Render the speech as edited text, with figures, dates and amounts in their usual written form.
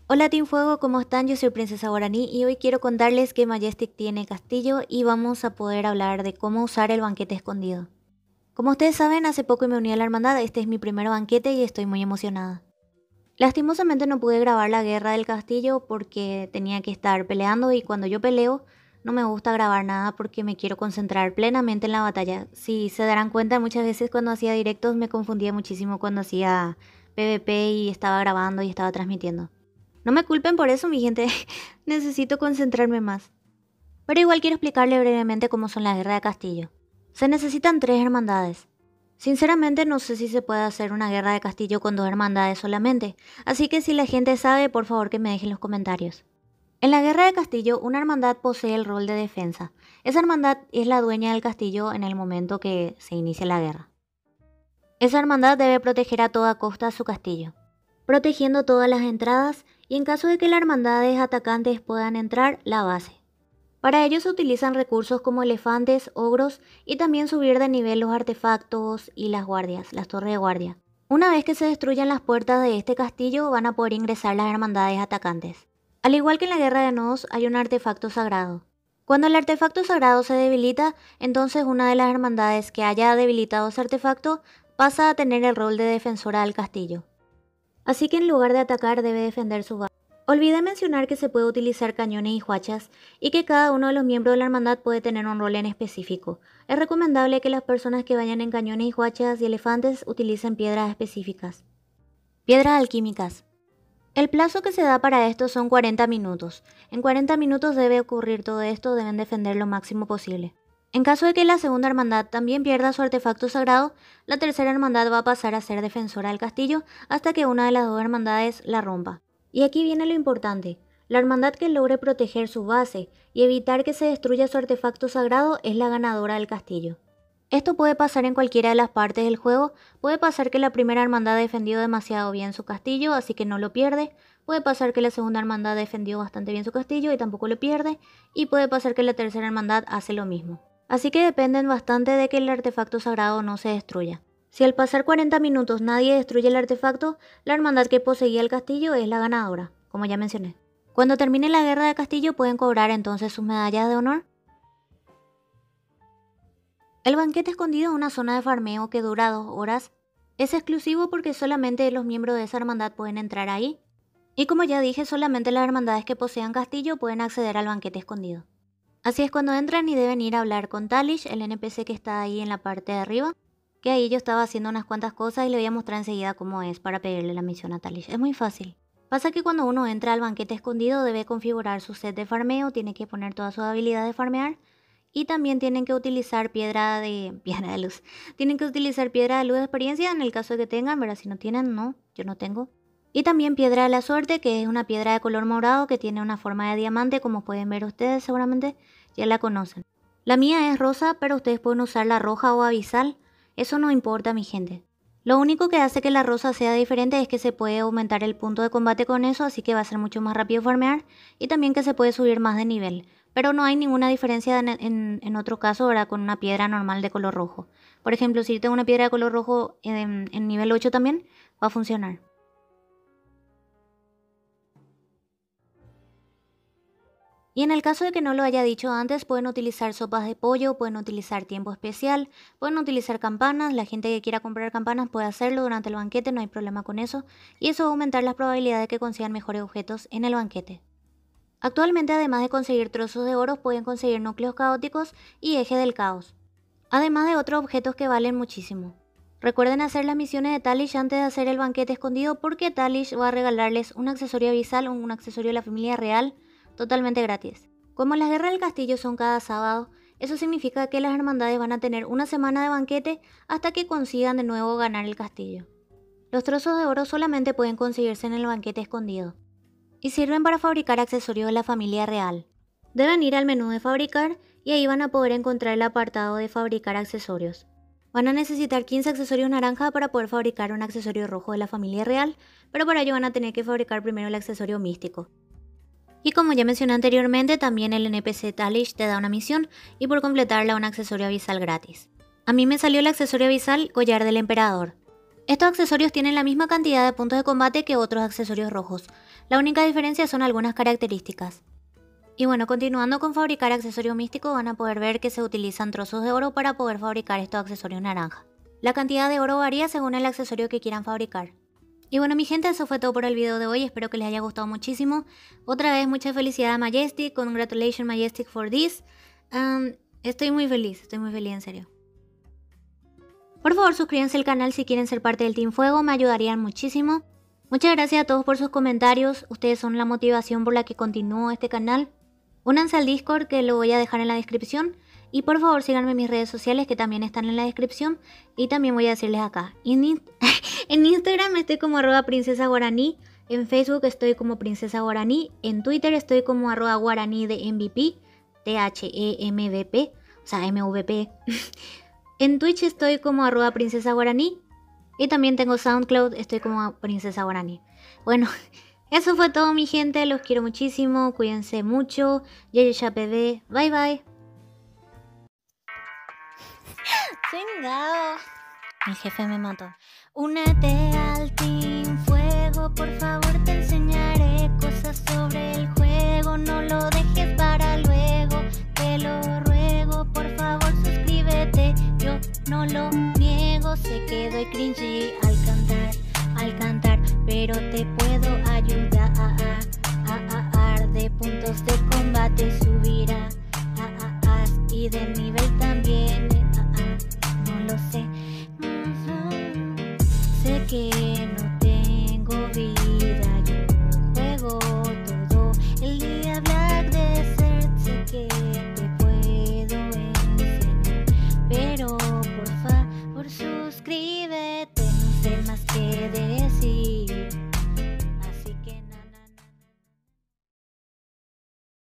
Hola Team Fuego, ¿cómo están? Yo soy Princesa Guaraní y hoy quiero contarles que Majestic tiene castillo y vamos a poder hablar de cómo usar el banquete escondido. Como ustedes saben, hace poco me uní a la hermandad, este es mi primer banquete y estoy muy emocionada. Lastimosamente no pude grabar la guerra del castillo porque tenía que estar peleando y cuando yo peleo no me gusta grabar nada porque me quiero concentrar plenamente en la batalla. Si se darán cuenta, muchas veces cuando hacía directos me confundía muchísimo cuando hacía PvP y estaba grabando y estaba transmitiendo. No me culpen por eso, mi gente. Necesito concentrarme más. Pero igual quiero explicarle brevemente cómo son las guerras de castillo. Se necesitan 3 hermandades. Sinceramente no sé si se puede hacer una guerra de castillo con 2 hermandades solamente, así que si la gente sabe, por favor que me dejen los comentarios. En la guerra de castillo, una hermandad posee el rol de defensa. Esa hermandad es la dueña del castillo en el momento que se inicia la guerra. Esa hermandad debe proteger a toda costa su castillo, protegiendo todas las entradas y en caso de que las hermandades atacantes puedan entrar, la base. Para ello se utilizan recursos como elefantes, ogros y también subir de nivel los artefactos y las guardias, las torres de guardia. Una vez que se destruyan las puertas de este castillo van a poder ingresar las hermandades atacantes. Al igual que en la guerra de nodos hay un artefacto sagrado. Cuando el artefacto sagrado se debilita, entonces una de las hermandades que haya debilitado ese artefacto pasa a tener el rol de defensora del castillo. Así que en lugar de atacar debe defender su base. Olvidé mencionar que se puede utilizar cañones y huachas y que cada uno de los miembros de la hermandad puede tener un rol en específico. Es recomendable que las personas que vayan en cañones y huachas y elefantes utilicen piedras específicas. Piedras alquímicas. El plazo que se da para esto son 40 minutos. En 40 minutos debe ocurrir todo esto, deben defender lo máximo posible. En caso de que la segunda hermandad también pierda su artefacto sagrado, la tercera hermandad va a pasar a ser defensora del castillo hasta que una de las 2 hermandades la rompa. Y aquí viene lo importante, la hermandad que logre proteger su base y evitar que se destruya su artefacto sagrado es la ganadora del castillo. Esto puede pasar en cualquiera de las partes del juego, puede pasar que la primera hermandad defendió demasiado bien su castillo, así que no lo pierde, puede pasar que la segunda hermandad defendió bastante bien su castillo y tampoco lo pierde, y puede pasar que la tercera hermandad hace lo mismo. Así que dependen bastante de que el artefacto sagrado no se destruya. Si al pasar 40 minutos nadie destruye el artefacto, la hermandad que poseía el castillo es la ganadora, como ya mencioné. Cuando termine la guerra de castillo pueden cobrar entonces sus medallas de honor. El banquete escondido es una zona de farmeo que dura 2 horas. Es exclusivo porque solamente los miembros de esa hermandad pueden entrar ahí. Y como ya dije, solamente las hermandades que posean castillo pueden acceder al banquete escondido. Así es cuando entran y deben ir a hablar con Talish, el NPC que está ahí en la parte de arriba. Que ahí yo estaba haciendo unas cuantas cosas y le voy a mostrar enseguida cómo es para pedirle la misión a Talish. Es muy fácil. Pasa que cuando uno entra al banquete escondido debe configurar su set de farmeo, tiene que poner todas sus habilidades de farmear y también tienen que utilizar piedra de luz. Tienen que utilizar piedra de luz de experiencia en el caso de que tengan, ¿verdad? Si no tienen, no, yo no tengo. Y también piedra de la suerte, que es una piedra de color morado que tiene una forma de diamante, como pueden ver ustedes seguramente ya la conocen. La mía es rosa, pero ustedes pueden usar la roja o abisal. Eso no importa, mi gente. Lo único que hace que la rosa sea diferente es que se puede aumentar el punto de combate con eso, así que va a ser mucho más rápido farmear y también que se puede subir más de nivel. Pero no hay ninguna diferencia en otro caso, ¿verdad? Con una piedra normal de color rojo. Por ejemplo, si yo tengo una piedra de color rojo en nivel 8 también, va a funcionar. Y en el caso de que no lo haya dicho antes, pueden utilizar sopas de pollo, pueden utilizar tiempo especial, pueden utilizar campanas, la gente que quiera comprar campanas puede hacerlo durante el banquete, no hay problema con eso, y eso va a aumentar las probabilidades de que consigan mejores objetos en el banquete. Actualmente, además de conseguir trozos de oro, pueden conseguir núcleos caóticos y eje del caos, además de otros objetos que valen muchísimo. Recuerden hacer las misiones de Talish antes de hacer el banquete escondido porque Talish va a regalarles un accesorio abisal, un accesorio de la familia real, totalmente gratis. Como las guerras del castillo son cada sábado, eso significa que las hermandades van a tener una semana de banquete hasta que consigan de nuevo ganar el castillo. Los trozos de oro solamente pueden conseguirse en el banquete escondido y sirven para fabricar accesorios de la familia real. Deben ir al menú de fabricar y ahí van a poder encontrar el apartado de fabricar accesorios. Van a necesitar 15 accesorios naranja para poder fabricar un accesorio rojo de la familia real, pero para ello van a tener que fabricar primero el accesorio místico. Y como ya mencioné anteriormente, también el NPC Talish te da una misión y por completarla un accesorio abisal gratis. A mí me salió el accesorio abisal Collar del Emperador. Estos accesorios tienen la misma cantidad de puntos de combate que otros accesorios rojos. La única diferencia son algunas características. Y bueno, continuando con fabricar accesorios místicos, van a poder ver que se utilizan trozos de oro para poder fabricar estos accesorios naranja. La cantidad de oro varía según el accesorio que quieran fabricar. Y bueno mi gente, eso fue todo por el video de hoy, espero que les haya gustado muchísimo. Otra vez mucha felicidad a Majestic, congratulations Majestic for this. Estoy muy feliz en serio. Por favor suscríbanse al canal si quieren ser parte del Team Fuego, me ayudarían muchísimo. Muchas gracias a todos por sus comentarios, ustedes son la motivación por la que continúo este canal. Únanse al Discord que lo voy a dejar en la descripción. Y por favor síganme en mis redes sociales que también están en la descripción. Y también voy a decirles acá. En Instagram estoy como @princesaguaraní. En Facebook estoy como Princesa Guaraní. En Twitter estoy como @guaraní de MVP. THEMVP. O sea, MVP. En Twitch estoy como @Princesa Guaraní. Y también tengo SoundCloud, estoy como Princesa Guaraní. Bueno, eso fue todo mi gente. Los quiero muchísimo. Cuídense mucho. YayayapB. Bye bye. Chingao. Mi jefe me mató. Únete al Team Fuego, por favor te enseñaré cosas sobre el juego. No lo dejes para luego, te lo ruego, por favor suscríbete. Yo no lo niego, sé que doy cringy al cantar, pero te puedo ayudar de puntos de combate subirá y de nivel también. No lo sé, sé que